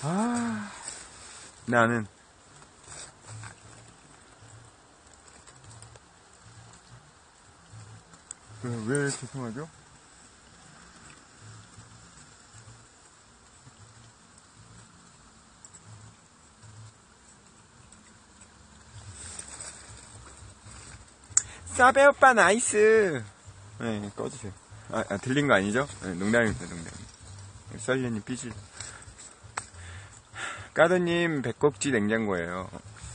나는 왜 죄송하죠? 싸배 오빠 나이스. 네, 꺼주세요. 들린 거 아니죠? 네, 농담입니다, 농담. 썰리님 삐질. 까도님 배꼽지 냉장고예요.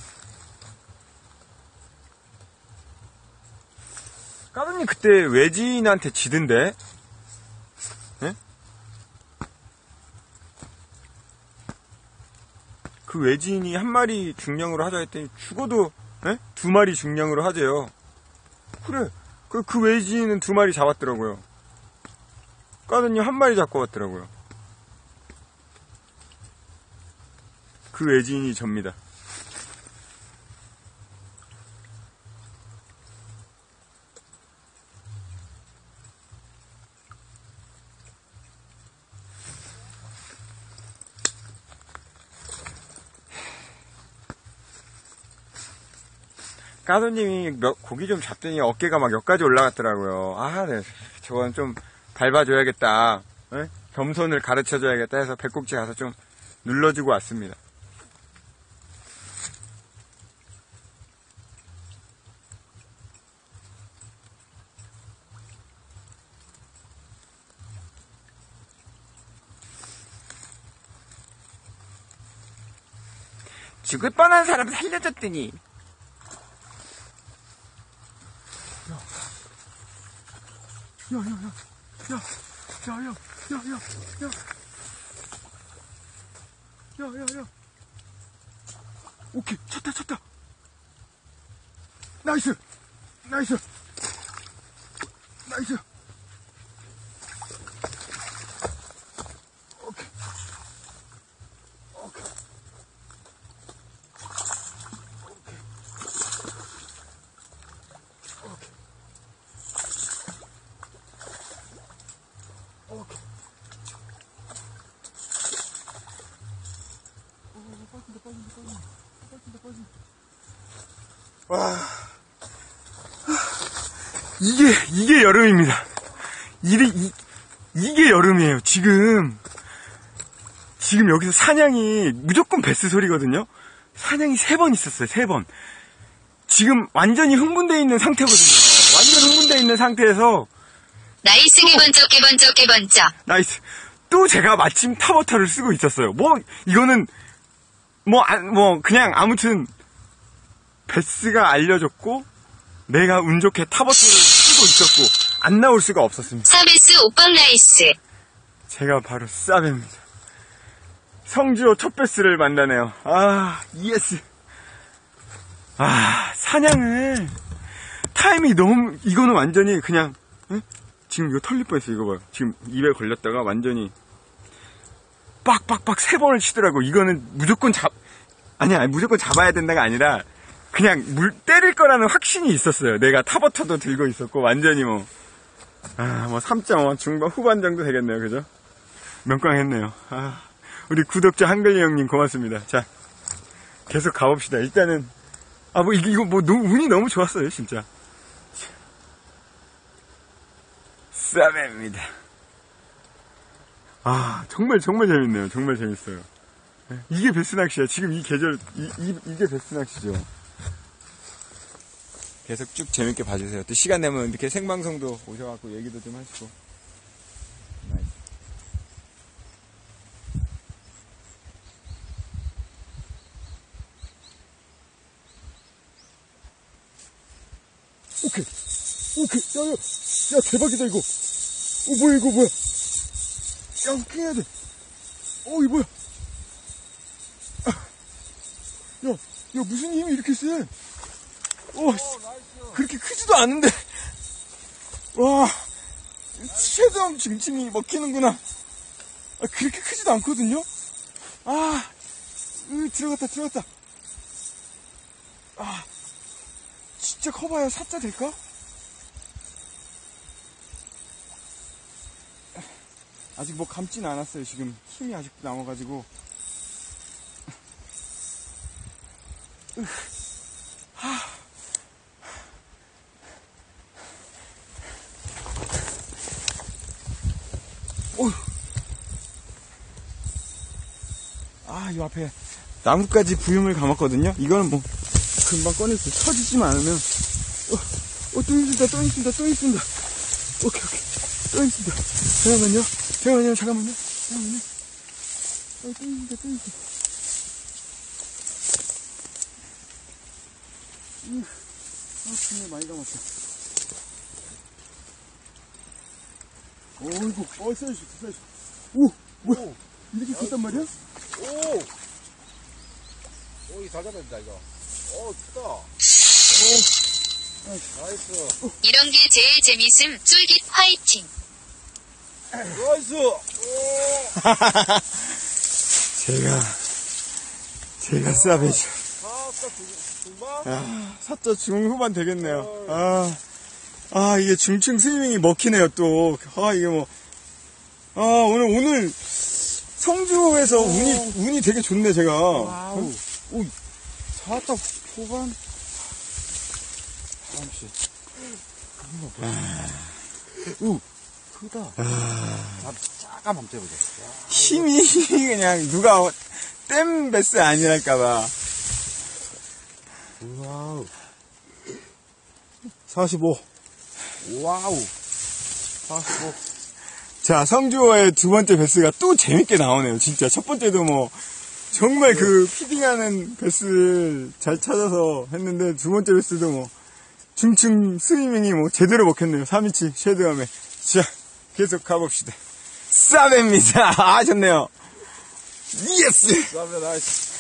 까도님 그때 외지인한테 지던데? 네? 그 외지인이 한 마리 중량으로 하자 했더니 죽어도 네? 2마리 중량으로 하재요. 그래. 그 외지인은 2마리 잡았더라고요. 까도님 한 마리 잡고 왔더라고요. 그 외지인이 접니다. 까도님이 고기 좀 잡더니 어깨가 막 여기까지 올라갔더라고요. 네. 저건 좀 밟아줘야겠다. 네? 겸손을 가르쳐줘야겠다 해서 배꼽지 가서 좀 눌러주고 왔습니다. 죽을 뻔한 사람 살려줬더니. 야. 오케이, 쳤다. 나이스. 오케이. 와, 이게 여름입니다. 이게 여름이에요. 지금 여기서 사냥이 무조건 베스 소리거든요. 사냥이 3번 있었어요. 3번. 지금 완전히 흥분되어 있는 상태거든요. 완전 흥분되어 있는 상태에서. 나이스 개번쩍. 나이스. 또 제가 마침 타버터를 쓰고 있었어요. 이거는 그냥 아무튼 베스가 알려줬고 내가 운 좋게 타버터를 쓰고 있었고 안 나올 수가 없었습니다. 사베스 오빵 나이스. 제가 바로 싸베입니다. 성주호 첫 베스를 만나네요. 예스. 사냥을 타이밍이 너무, 이거는 완전히 그냥 지금 이거 털릴 뻔했어요. 이거 봐요. 지금 입에 걸렸다가 완전히 빡빡빡 3번을 치더라고. 이거는 무조건 무조건 잡아야 된다가 아니라 그냥 때릴 거라는 확신이 있었어요. 내가 타버터도 들고 있었고, 완전히 3.5 중반 후반 정도 되겠네요. 그죠? 명꽝했네요. 우리 구독자 한글리 형님 고맙습니다. 자, 계속 가봅시다. 일단은, 운이 너무 좋았어요, 진짜. 싸매입니다. 정말 재밌네요. 정말 재밌어요. 이게 베스 낚시야. 지금 이 계절, 이게 베스 낚시죠. 계속 쭉 재밌게 봐주세요. 또 시간 되면 이렇게 생방송도 오셔갖고 얘기도 좀 하시고. 나이스. 오케이. 야, 대박이다, 이거. 뭐야, 이거 뭐야. 야, 웃겨야 돼. 이거 뭐야. 야, 무슨 힘이 이렇게 세? 그렇게 크지도 않은데. 와, 최대한 지금 침이 먹히는구나. 그렇게 크지도 않거든요? 들어갔다. 진짜 커봐야 4자 될까? 아직 감진 않았어요. 지금 힘이 아직도 남아가지고. 이 앞에 나뭇가지 부음을 감았거든요. 이거는 뭐 금방 꺼낼 수 있어. 쳐지지만 않으면. 또 있습니다. 또 있습니다. 또 있습니다. 오케이. 또 있습니다. 잠깐만요. 또 있습니다. 정말 많이 감았다. 어이구, 쎄. 오, 뭐야? 이렇게 컸단 말이야? 오, 잘 잡았다, 이거. 좋다. 나이스. 이런 게 제일 재밌음. 쫄깃 화이팅. 나이스. 제가 싸배죠. 중반? 사자 중후반 되겠네요. 이게 중층 스위밍이 먹히네요, 또. 이게 뭐. 오늘 성주에서 운이 되게 좋네, 제가. 와우. 사자 후반? 잠시. 크다. 잠깐 한번 재보자. 힘이 그냥 누가 댐 베스 아니랄까봐. 와우. 45. 와우. 45. 자, 성주어의 두 번째 베스가 또 재밌게 나오네요, 진짜. 첫 번째도 뭐, 정말 그 피딩하는 베스를 잘 찾아서 했는데, 두 번째 베스도 뭐, 중층 스위밍이 뭐, 제대로 먹혔네요. 3인치 쉐드함에. 자, 계속 가봅시다. 싸배입니다. 좋네요. 예스! 싸배 나이스.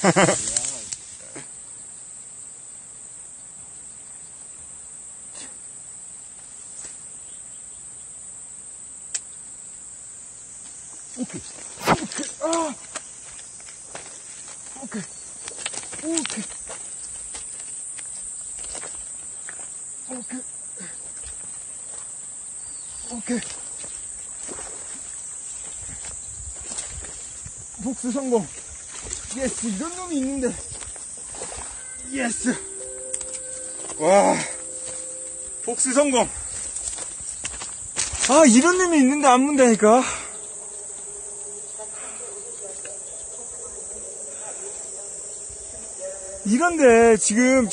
오케이. 복수 성공. 예스, 이런 놈이 있는데. 예스. 와. 복수 성공. 이런 놈이 있는데 안 문다니까. 이런데, 지금.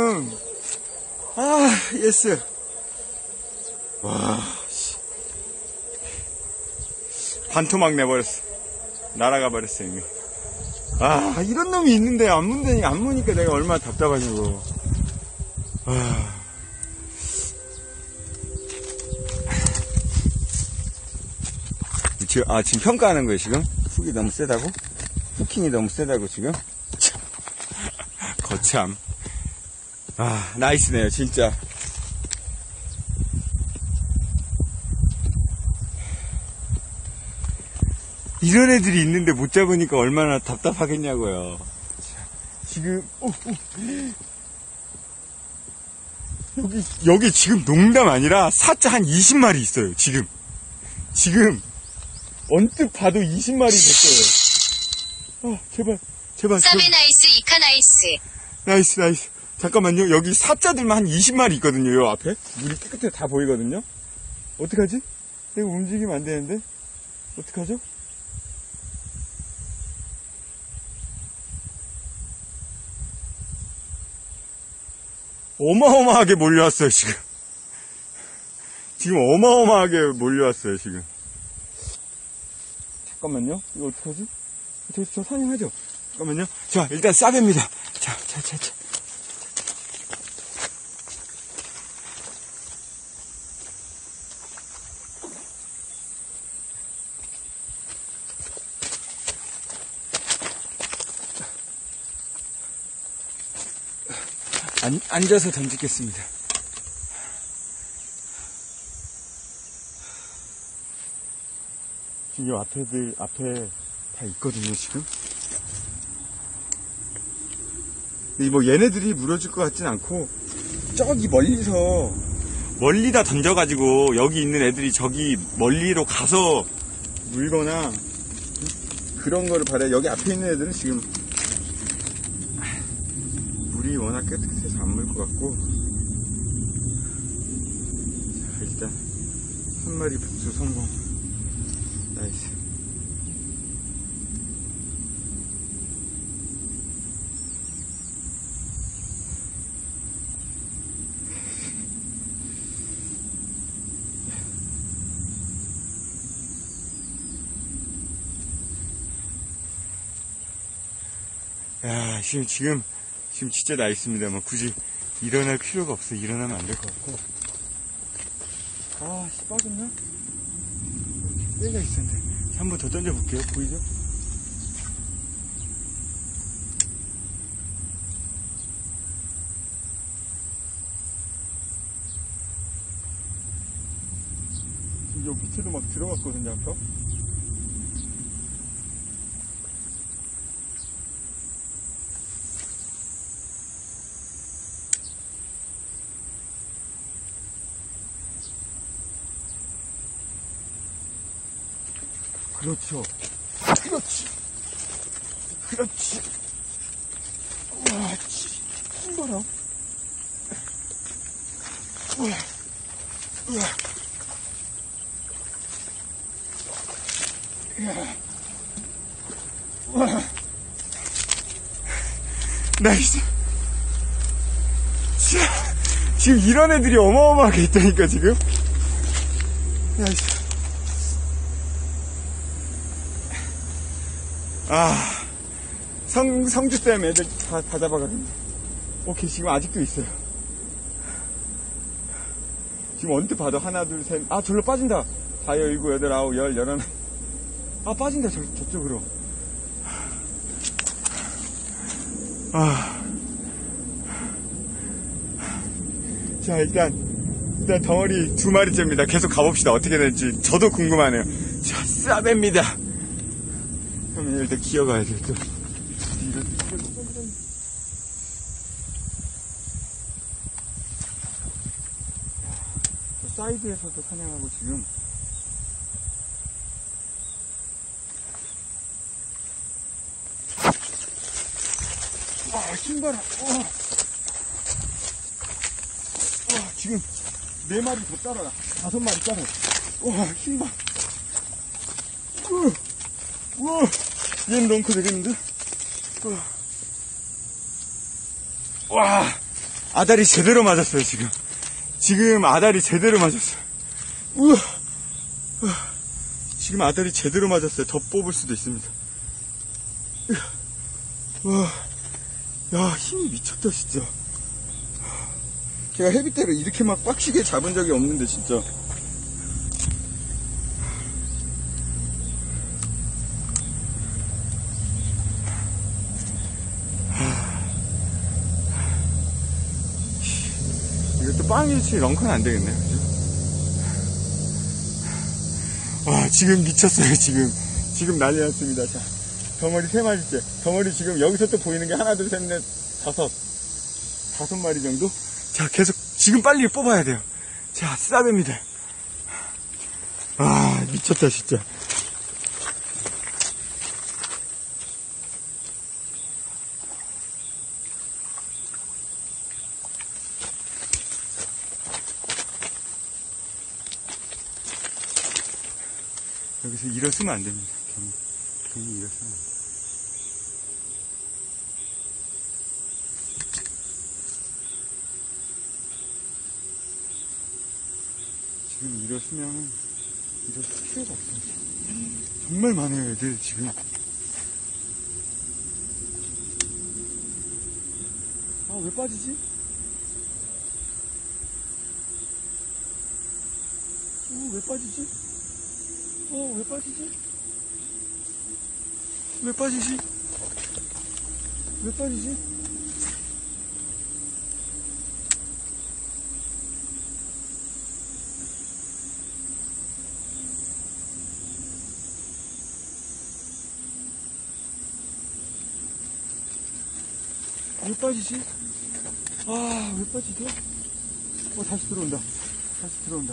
예스. 와, 씨. 반토막 내버렸어. 날아가 버렸어, 이미. 이런 놈이 있는데 안 무니까 내가 얼마나 답답하냐고. 지금 평가하는 거예요, 지금? 훅이 너무 세다고? 후킹이 너무 세다고, 지금? 거참. 나이스네요, 진짜. 이런 애들이 있는데 못 잡으니까 얼마나 답답하겠냐고요. 지금, 여기 지금 농담 아니라 사자 한 20마리 있어요, 지금. 언뜻 봐도 20마리 됐어요. 제발. 싸배 나이스, 이카 나이스. 나이스. 잠깐만요. 여기 사자들만 한 20마리 있거든요. 요 앞에. 물이 깨끗해 다 보이거든요. 어떡하지? 내가 움직이면 안 되는데. 어떡하죠? 어마어마하게 몰려왔어요, 지금. 어마어마하게 몰려왔어요, 지금. 잠깐만요. 이거 어떡하지? 저 사냥하죠? 잠깐만요. 자, 일단 싸배입니다. 자. 앉아서 던지겠습니다. 지금 앞에 다 있거든요, 지금. 뭐 얘네들이 물어줄 것 같진 않고, 저기 멀리다 던져가지고 여기 있는 애들이 저기 멀리로 가서 물거나 그런 거를 바래. 여기 앞에 있는 애들은 지금 물이 워낙 깨끗해서 안 물 것 같고. 자, 일단 한 마리 복수 성공. 나이스. 야, 지금 진짜 나있습니다. 뭐 굳이 일어날 필요가 없어. 일어나면 안 될 것 같고. 아, 씨, 빠졌나? 때가 있었는데. 한 번 더 던져볼게요. 보이죠? 지금 요 밑에도 막 들어갔거든요, 아까. 그렇죠. 그렇지. 그렇지. 우와, 힘 봐라. 우와, 우와. 우와. 나이스. 지금 이런 애들이 어마어마하게 있다니까, 지금. 나이스. 아, 성주 댐 애들 다 잡아가겠네. 오케이, 지금 아직도 있어요. 지금 언뜻 봐도 하나, 둘, 셋. 아, 절로 빠진다. 4, 7, 8, 9, 10, 11. 아, 빠진다, 저쪽으로. 아. 자, 일단 덩어리 2마리째입니다. 계속 가봅시다. 어떻게 될지. 저도 궁금하네요. 자, 싸맵니다. 그러면 일단 기어가야 돼. 사이드에서도 사냥하고 지금. 와, 힘 봐라. 와, 지금 4마리 더 따라가. 5마리 따라. 와, 힘 봐. 우와, 얘는 런커 되겠는데? 와, 아다리 제대로 맞았어요, 지금. 지금 아다리 제대로 맞았어요. 우와, 지금 아다리 제대로 맞았어요. 더 뽑을 수도 있습니다. 와, 야, 힘이 미쳤다, 진짜. 제가 헤비대를 이렇게 막 빡시게 잡은 적이 없는데, 진짜. 이것도 빵일치 런커는 안 되겠네, 그죠? 와, 지금 미쳤어요, 지금 난리 났습니다. 자, 덩어리 3마리째. 덩어리 지금 여기서 또 보이는 게 하나, 둘, 셋, 넷, 5마리 정도? 자, 계속, 지금 빨리 뽑아야 돼요. 자, 싸맵니다. 아, 미쳤다, 진짜. 여기서 일어서면 안 됩니다. 괜히 일어서면 안 돼요. 지금 일어서면 일어설 필요가 없어요. 정말 많아요, 애들, 지금. 아, 왜 빠지지? 왜 빠지지? 왜 빠지지? 왜 빠지지? 왜 빠지지? 왜 빠지지? 아, 왜 빠지죠? 다시 들어온다. 다시 들어온다.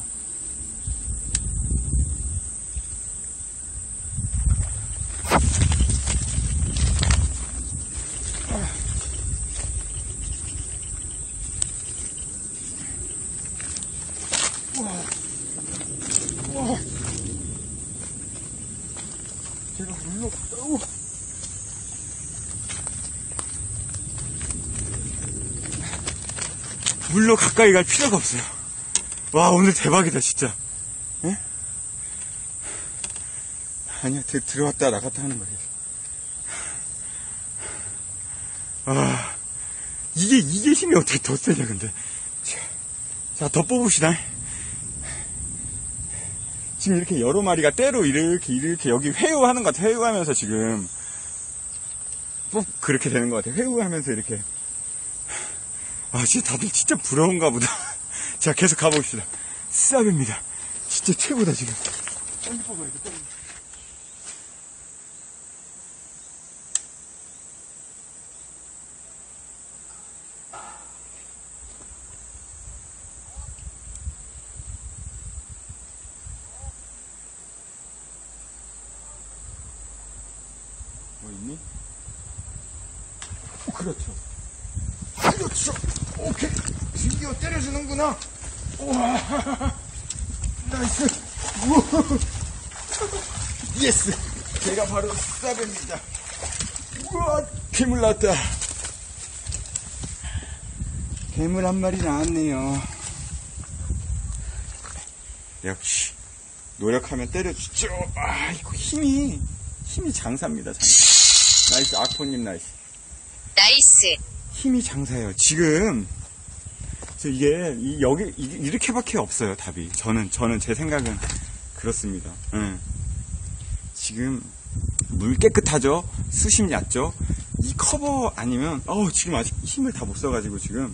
제가 물로 물로 가까이 갈 필요가 없어요. 와, 오늘 대박이다, 진짜. 에? 아니야, 들어왔다 나갔다 하는 거예요. 이게 힘이 어떻게 더 세냐, 근데. 자, 더 뽑읍시다. 지금 이렇게 여러 마리가 때로 이렇게 여기 회유하는 것 같아. 회유하면서 지금. 그렇게 되는 것 같아. 회유하면서 이렇게. 진짜 다들 진짜 부러운가 보다. 자, 계속 가봅시다. 쌉입니다. 진짜 최고다, 지금. 빨리 뽑아야 돼, 빨리. 뭐 있니? 그렇죠. 그렇죠. 오케이. 드디어 때려주는구나. 우와. 나이스. 우와. 예스. 제가 바로 쌉입니다. 우와. 괴물 나왔다. 괴물 한 마리 나왔네요. 역시. 노력하면 때려주죠. 이거 힘이 장사입니다, 장사. 나이스. 악포님 나이스. 나이스. 힘이 장사예요. 지금 이게 이렇게밖에 없어요, 답이. 저는 제 생각은 그렇습니다. 지금 물 깨끗하죠, 수심 얕죠. 이 커버 아니면 지금 아직 힘을 다 못 써가지고 지금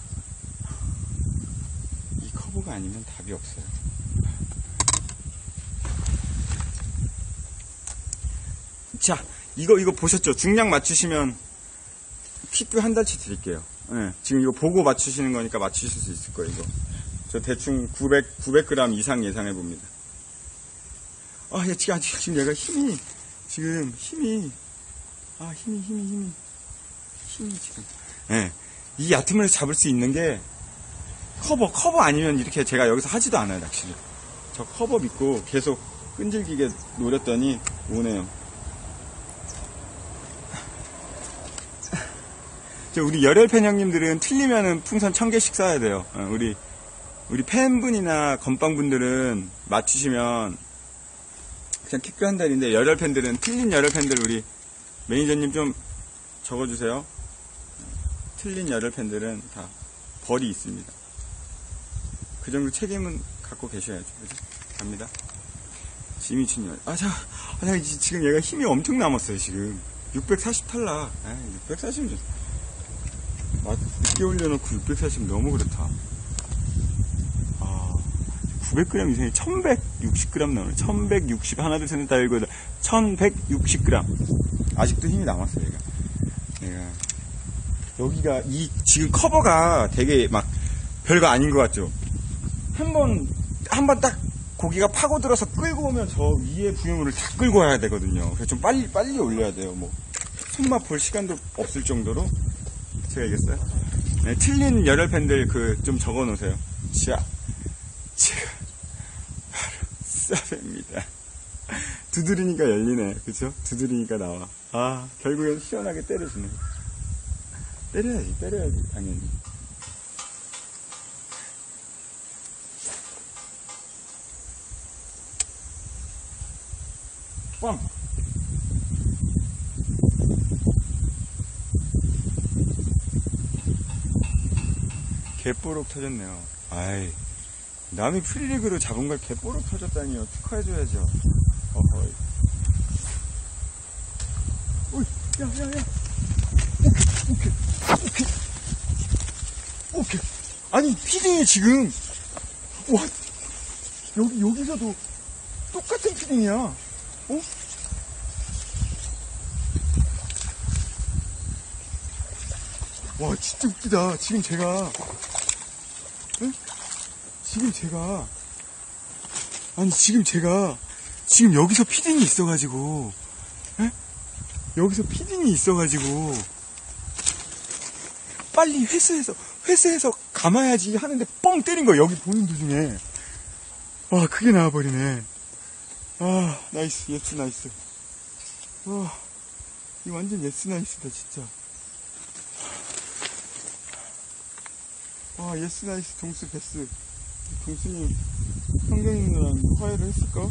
이 커버가 아니면 답이 없어요. 자, 이거 보셨죠? 중량 맞추시면 핏뷰 한 달치 드릴게요. 네, 지금 이거 보고 맞추시는 거니까 맞추실 수 있을 거예요, 이거. 저 대충 900g 이상 예상해 봅니다. 지금 얘가 힘이 지금 힘이 지금. 네, 이 얕은 물에서 잡을 수 있는 게 커버 아니면 이렇게 제가 여기서 하지도 않아요, 낚시를. 저 커버 믿고 계속 끈질기게 노렸더니 오네요. 우리 열혈팬 형님들은 틀리면은 풍선 1000개씩 쏴야 돼요. 우리 팬분이나 건빵분들은 맞추시면 그냥 킥뷰 한 달인데, 열혈팬들은 틀린 열혈팬들 우리 매니저님 좀 적어주세요. 틀린 열혈팬들은 다 벌이 있습니다. 그 정도 책임은 갖고 계셔야죠. 그죠? 갑니다. 지미춘열. 지금 얘가 힘이 엄청 남았어요, 지금. 640 탈락. 640은 늦게 올려놓고 640 너무 그렇다. 900g 이상이 1160g 나오네. 1160, 하나, 둘, 셋, 넷, 다, 일곱, 1160g. 아직도 힘이 남았어요, 얘가. 여기가, 지금 커버가 되게 막, 별거 아닌 것 같죠? 한 번 딱 고기가 파고들어서 끌고 오면 저 위에 부유물을 다 끌고 와야 되거든요. 그래서 좀 빨리 올려야 돼요. 손맛 볼 시간도 없을 정도로. 제가 이겼어요. 네, 틀린 열혈팬들 좀 적어 놓으세요. 자, 제가 바로 쌉입니다. 두드리니까 열리네. 그쵸? 두드리니까 나와. 결국엔 시원하게 때려주네. 때려야지, 당연히. 뻥! 개뽀록 터졌네요. 남이 프리리그로 잡은 걸 개뽀록 터졌다니요. 축하해줘야죠. 어허이. 야. 오케이. 아니, 피딩이 지금, 와, 여기서도 똑같은 피딩이야. 와, 진짜 웃기다. 지금 제가 지금 여기서 피딩이 있어가지고, 빨리 회수해서 감아야지 하는데 뻥 때린 거야. 여기 보는 도중에. 그게 나와버리네. 나이스, 예스 나이스. 이거 완전 예스 나이스다, 진짜. 예스 나이스. 동수 베스. 동수님 성경이 누나랑 화해를 했을까?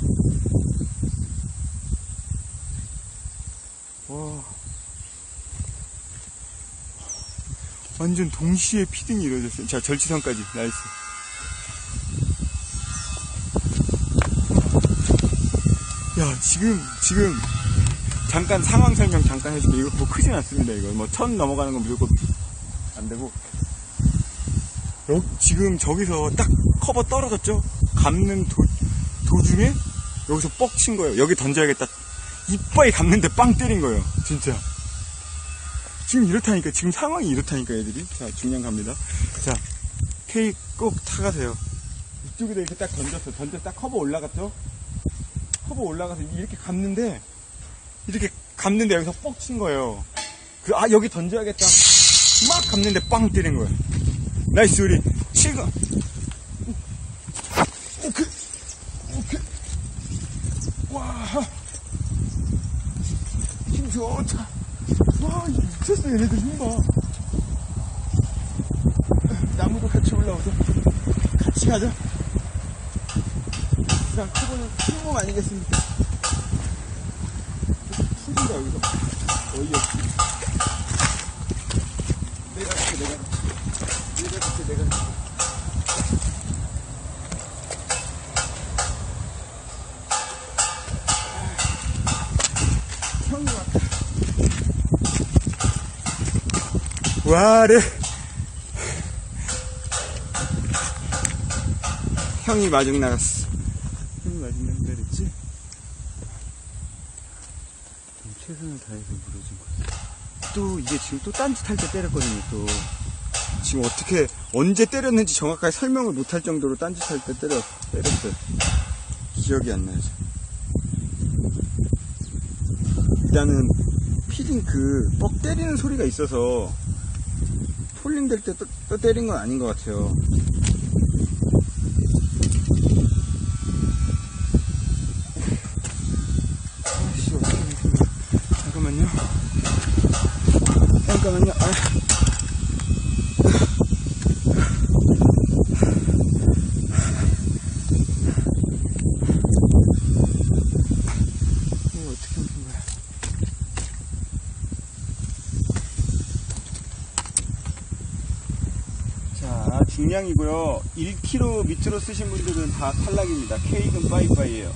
완전 동시에 피딩이 이루어졌어요. 자, 절치선까지. 나이스. 야, 지금, 잠깐 상황 설명 잠깐 해줄게. 이거 뭐 크진 않습니다, 이거. 뭐 1000 넘어가는 건 무조건 안 되고. 지금 저기서 딱 커버 떨어졌죠? 감는 도중에 여기서 뻑 친 거예요. 여기 던져야겠다. 이빨 감는데 빵 때린 거예요. 진짜. 지금 이렇다니까. 지금 상황이 이렇다니까, 애들이. 자, 중량 갑니다. 자, K 꼭 타가세요. 이쪽에다 이렇게 딱 던져서 딱 커버 올라갔죠? 커버 올라가서 이렇게 감는데 여기서 뻑 친 거예요. 여기 던져야겠다. 막 감는데 빵 때린 거예요. 나이스, 우리 7강. 오케이. 와, 힘 좋다. 와, 미쳤어. 얘네들 힘 봐. 나무도 같이 올라오죠. 같이 가자. 그냥 커버는 힘몸 아니겠습니까? 풀린다, 여기서. 어이없지. 내가 갈게. 형이 왔다. 와래. 형이 마중 나갔어. 형이 마중 나간다 그랬지? 최선을 다해서 물어준 거야. 또 이게 지금 또 딴짓 할 때 때렸거든요. 또 지금 어떻게 언제 때렸는지 정확하게 설명을 못할 정도로 딴짓 할 때 때렸어요. 기억이 안 나요. 일단은 피딩 뻑 때리는 소리가 있어서 폴링 될 때 또 때린 건 아닌 것 같아요. 아씨, 어떻게 된 거야. 잠깐만요. 이거 어떻게 된 거야. 자, 중량이고요. 1kg 밑으로 쓰신 분들은 다 탈락입니다. K는 빠이빠이예요.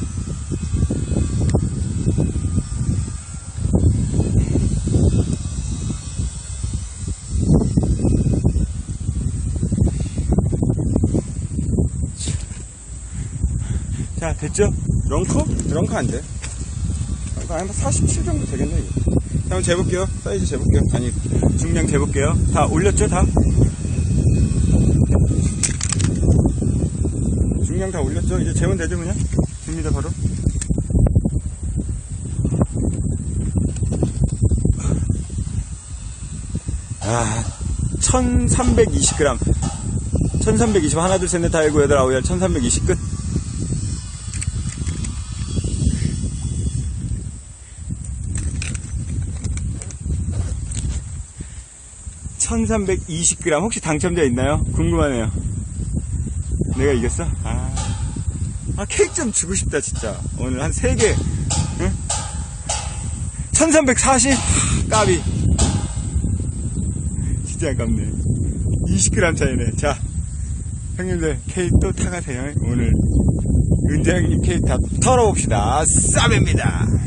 자, 됐죠? 런커 안 돼. 런커 한 47 정도 되겠네, 이거. 자, 한번 재볼게요. 사이즈 재볼게요. 아니, 중량 재볼게요. 다 올렸죠, 다? 중량 다 올렸죠? 이제 재면 되죠, 그냥? 됩니다, 바로. 아, 1320g. 1320, 하나, 둘, 셋, 넷, 다, 일곱, 여덟, 아홉, 열, 1320 끝. (1320g) 혹시 당첨자 있나요? 궁금하네요. 내가 이겼어? 케이크 좀 주고 싶다, 진짜. 오늘 한 3개. 응? 1340? 까비. 진짜 아깝네. 20g 차이네. 자, 형님들, 케이크 또 타가세요. 오늘 은재형이 케이크 다 털어봅시다. 쌉입니다.